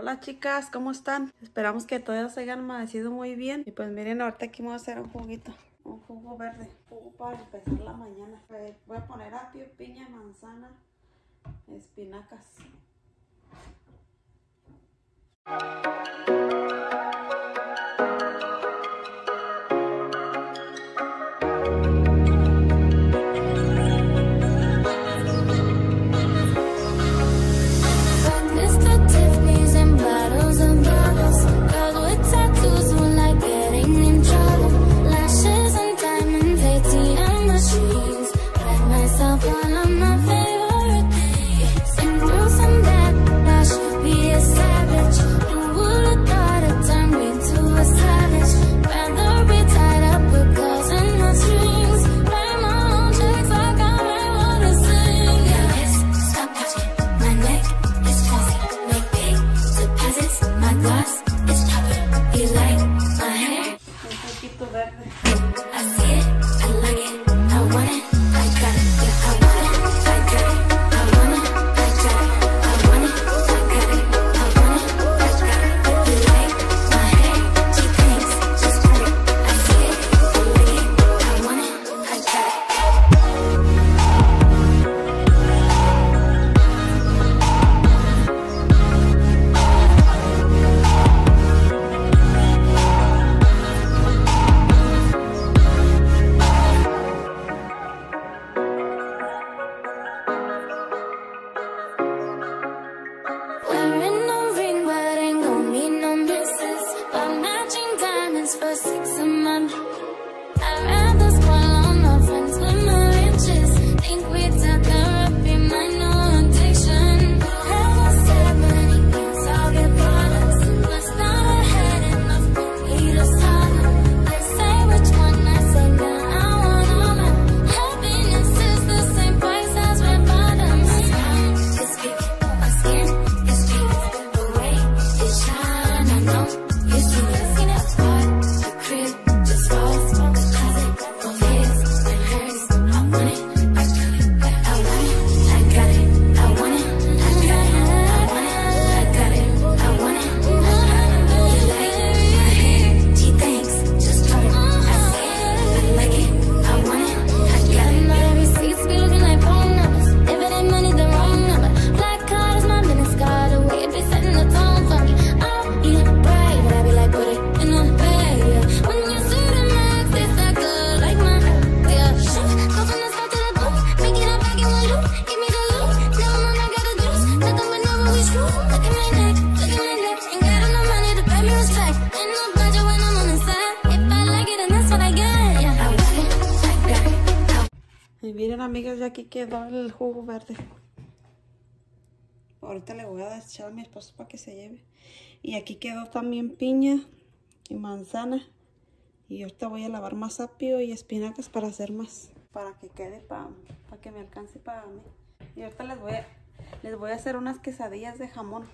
Hola chicas, ¿cómo están? Esperamos que todos se hayan amanecido muy bien. Y pues miren, ahorita aquí me voy a hacer un juguito, un jugo verde, jugo para empezar la mañana. Voy a poner apio, piña, manzana, espinacas. Y miren amigas, ya aquí quedó el jugo verde. Ahorita le voy a echar a mi esposo para que se lleve. Y aquí quedó también piña y manzana. Y ahorita voy a lavar más apio y espinacas para hacer más. Para que quede, para que me alcance para mí. Y ahorita les voy a hacer unas quesadillas de jamón.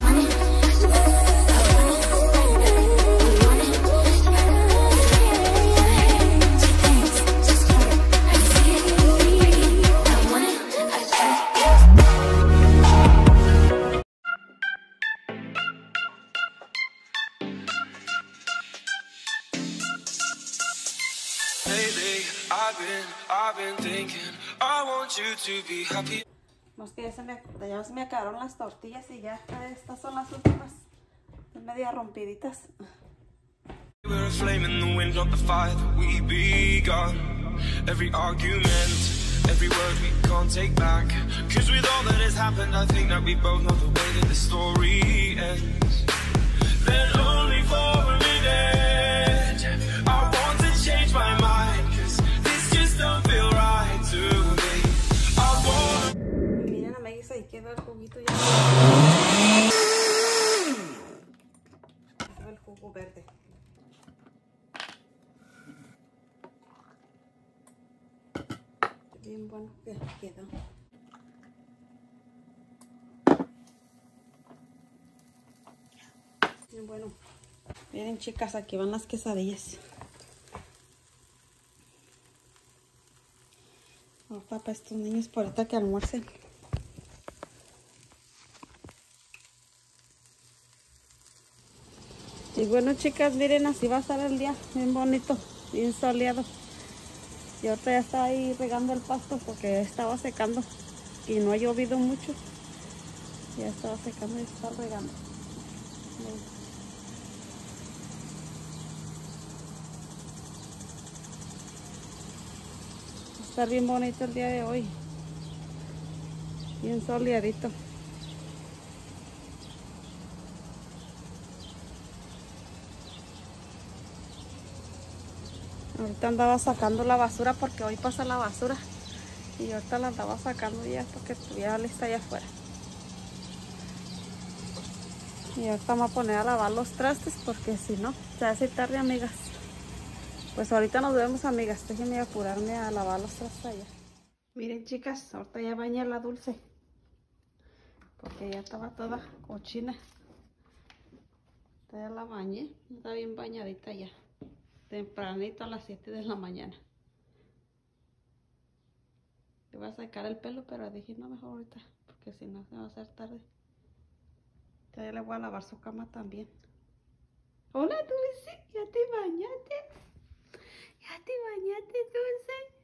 Más que ya se me acabaron las tortillas y ya estas son las últimas. Están media rompiditas. We're a flame in the wind, not the fire that we begun. Every argument, every word we can't take back. Cause with all that has happened, I think that we both know the way that the story ends. Then only for a minute, I want to change my mind. Cause this just don't feel right to me. I wanna... Miren amigues, ahí quedó el juguito ya. Quedó el jugo verde. Bien bueno que quedó. Bien bueno. Miren chicas, aquí van las quesadillas. Ahorita para estos niños, por ahorita que almuercen. Y bueno, chicas, miren, así va a estar el día, bien bonito, bien soleado. Y ahorita ya está ahí regando el pasto porque estaba secando y no ha llovido mucho. Ya estaba secando y está regando. Va a estar bien bonito el día de hoy, bien soleadito. Ahorita andaba sacando la basura porque hoy pasa la basura. Y ahorita la andaba sacando ya porque estuviera lista allá afuera. Y ahorita me voy a poner a lavar los trastes porque si no, se hace tarde, amigas. Pues ahorita nos vemos, amigas. Déjenme apurarme a lavar los trastes allá. Miren, chicas, ahorita ya bañé a la Dulce. Porque ya estaba toda cochina. Ya la bañé. Está bien bañadita ya. Tempranito a las 7 de la mañana. Le voy a sacar el pelo, pero dije no, mejor ahorita, porque si no se va a hacer tarde. Entonces le voy a lavar su cama también. Hola, Dulce, ¿ya te bañaste? ¿Ya te bañaste, Dulce?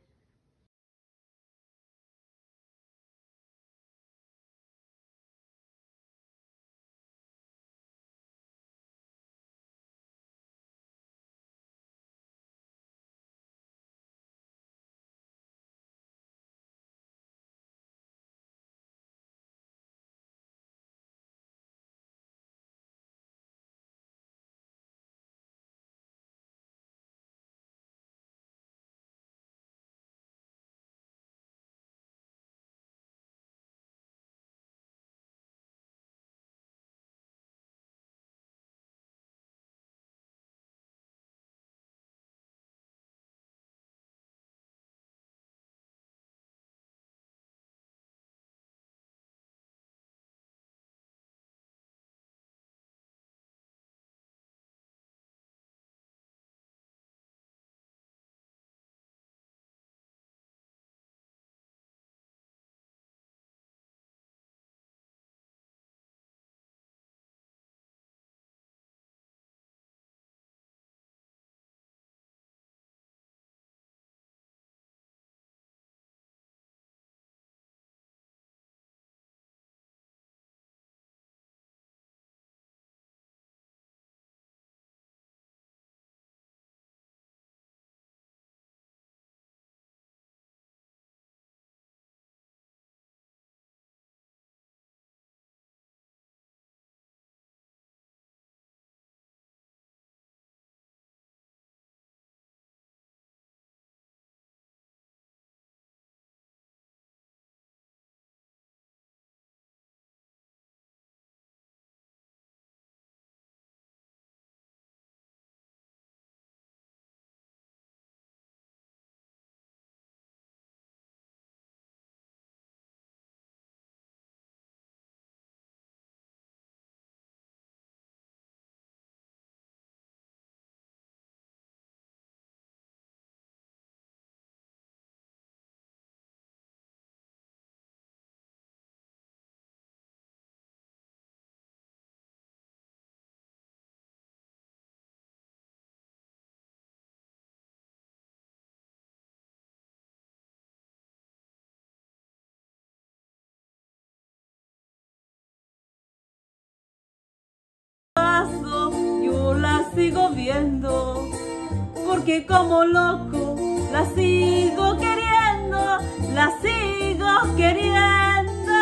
Yo la sigo viendo, porque como loco la sigo queriendo, la sigo queriendo.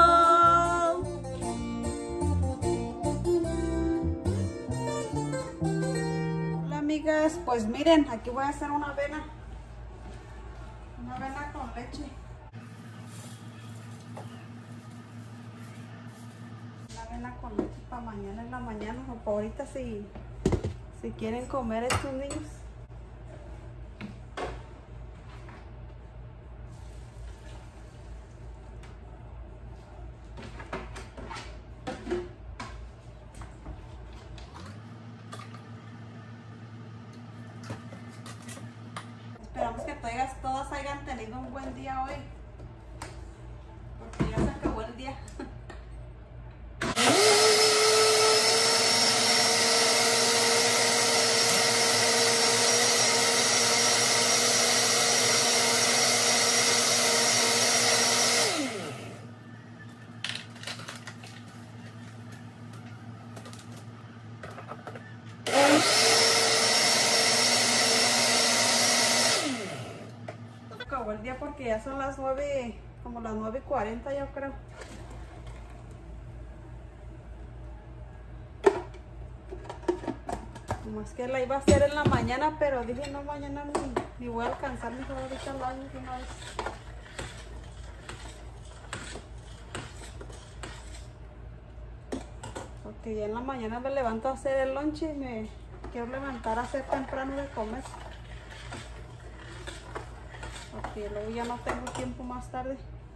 Hola, amigas, pues miren, aquí voy a hacer una avena con leche. Avena con leche para mañana en la mañana o para ahorita si quieren comer estos niños. Esperamos que todas hayan tenido un buen día hoy, porque ya se acabó el día. acabó el día porque ya son las 9, como las 9:40 yo creo. Más que la iba a hacer en la mañana, pero dije no, mañana ni voy a alcanzar, mejor ahorita lo hago de una vez. Porque ya en la mañana me levanto a hacer el lunch y me quiero levantar a hacer temprano de comer. Porque luego ya no tengo tiempo más tarde.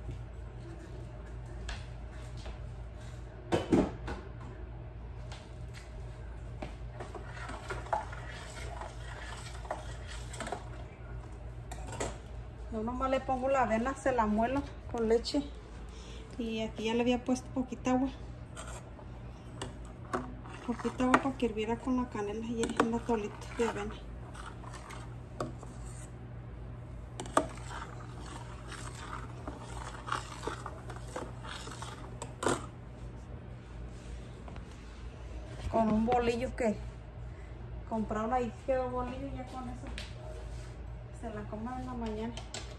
Yo nomás le pongo la avena, se la muelo con leche. Y aquí ya le había puesto poquita agua. Poquita agua para que hirviera con la canela y el atolito de avena. Con un bolillo que compraron ahí, quedó bolillo y ya con eso se la coman en la mañana.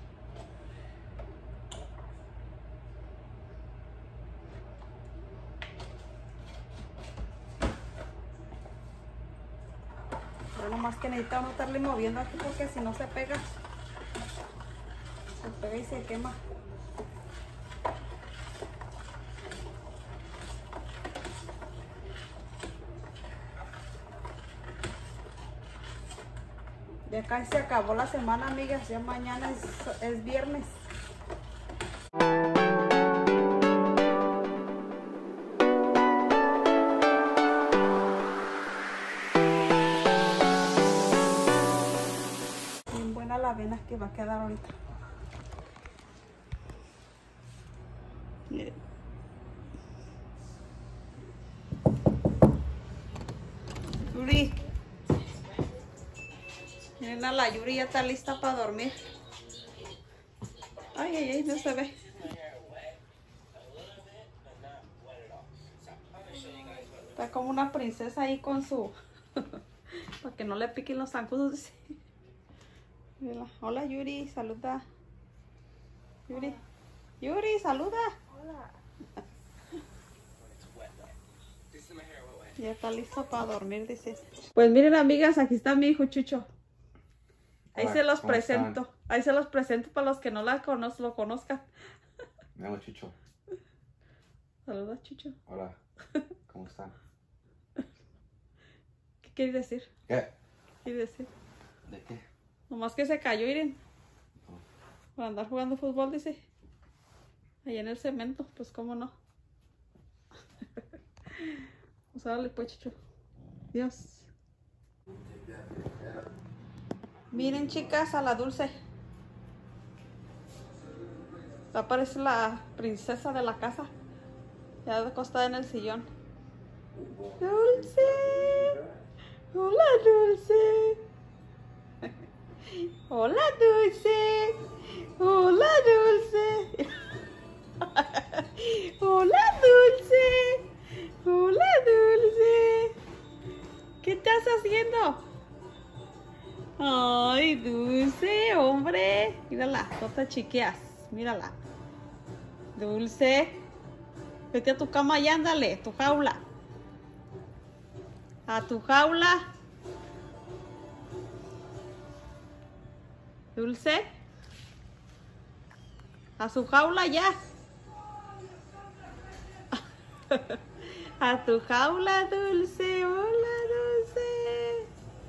Pero nomás que necesita uno estarle moviendo aquí porque si no se pega y se quema. Ya casi se acabó la semana, amigas. Ya mañana es viernes. Bien buena la avena que va a quedar ahorita. Miren. Yuri. Miren a la Yuri, ya está lista para dormir. Ay, ay, ay, no se ve. Está como una princesa ahí con su... para que no le piquen los zancudos. Hola Yuri, saluda. Yuri, Yuri, saluda. Hola. Ya está listo para dormir, dice. Pues miren, amigas, aquí está mi hijo Chucho. Ahí hola, se los presento. Están? Ahí se los presento para los que no lo conozcan. Me llamo Chucho. Saluda, Chucho. Hola. ¿Cómo están? ¿Qué quiere decir? ¿Qué? ¿Qué quiere decir? ¿De qué? Nomás que se cayó, Irene. Por andar jugando fútbol, dice. Ahí en el cemento, pues cómo no. Pues órale pues, Chucho. Dios. Miren, chicas, a la Dulce. Aparece la princesa de la casa. Ya acostada en el sillón. Dulce. Hola, Dulce. Hola, Dulce. Hola, Dulce. Hola, Dulce. Hola, Dulce. ¿Qué estás haciendo? Ay, Dulce, hombre. Mírala, todas chiqueas. Mírala. Dulce. Vete a tu cama y ándale, a tu jaula. A tu jaula. Dulce. A su jaula ya. A tu jaula, Dulce. Hola, Dulce.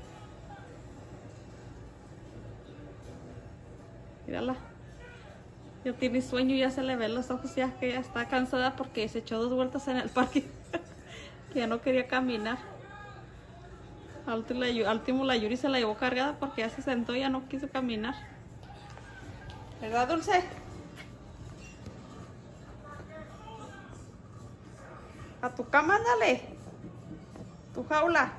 Mírala. Ya tiene sueño, ya se le ven los ojos, ya que ya está cansada porque se echó 2 vueltas en el parque. Que ya no quería caminar. Al último la Yuri se la llevó cargada porque ya se sentó y ya no quiso caminar. ¿Verdad, Dulce? A tu cama, ándale. Tu jaula.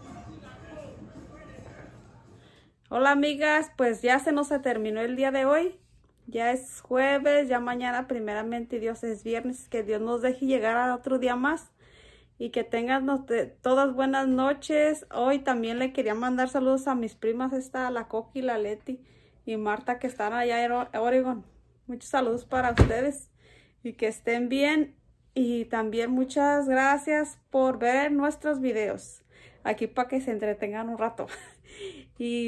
Hola, amigas, pues ya se nos terminó el día de hoy. Ya es jueves, ya mañana primeramente Dios es viernes. Que Dios nos deje llegar a otro día más. Y que tengan todas buenas noches. Hoy también le quería mandar saludos a mis primas, la Coqui y la Leti, y Marta que están allá en Oregon. Muchos saludos para ustedes y que estén bien. Y también muchas gracias por ver nuestros videos aquí para que se entretengan un rato. Y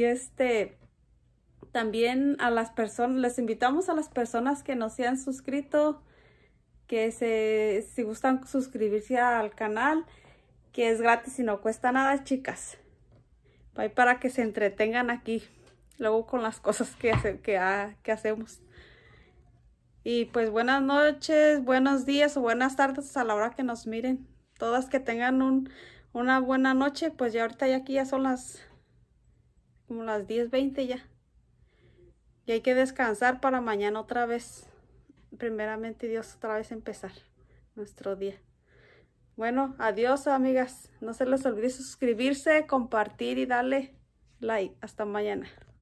también a las personas, les invitamos a las personas que no se han suscrito, que si gustan suscribirse al canal, que es gratis y no cuesta nada, chicas. Para que se entretengan aquí, luego con las cosas que hacemos. Y pues buenas noches, buenos días o buenas tardes a la hora que nos miren. Todas que tengan una buena noche. Pues ya ahorita aquí ya son como las 10:20 ya. Y hay que descansar para mañana otra vez. Primeramente Dios, otra vez empezar nuestro día. Bueno, adiós amigas. No se les olvide suscribirse, compartir y darle like. Hasta mañana.